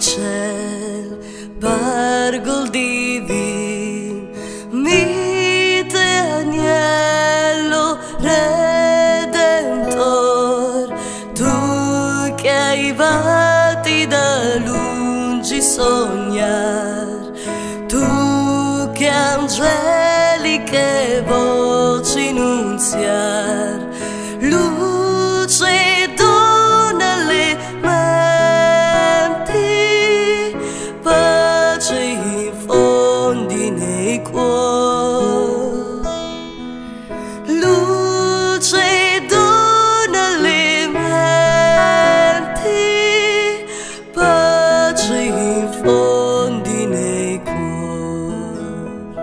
ciel, pargol divin, mite agnello redentor, tu che hai vati da lungi sognar, tu che angeliche voci nunziar, luce dona alle menti, pace infondi nei cuori, luce dona alle menti, pace infondi nei cuori.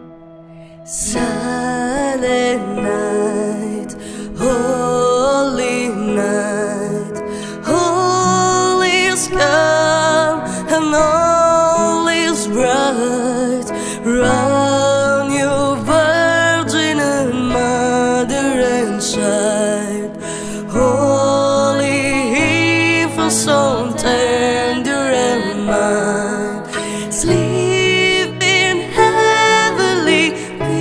Silent night, holy night, all is calm and all is bright. Round you, Virgin and Mother and Child, holy infant, so tender and mild, sleep in heavenly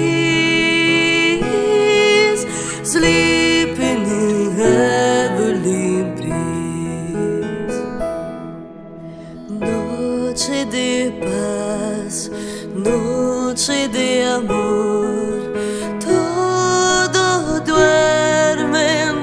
peace, sleeping in heavenly breeze. Noche de paz, noche de amor, todo duerme en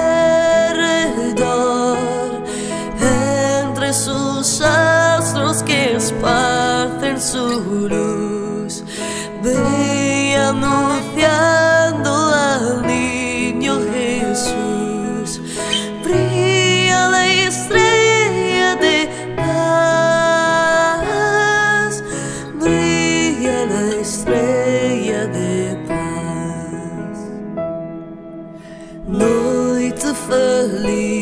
derredor, entre sus astros que esparcen su luz, ve anunciando al niño Jesús. Brilla la estrella de paz, brilla la estrella de paz. Noite feliz,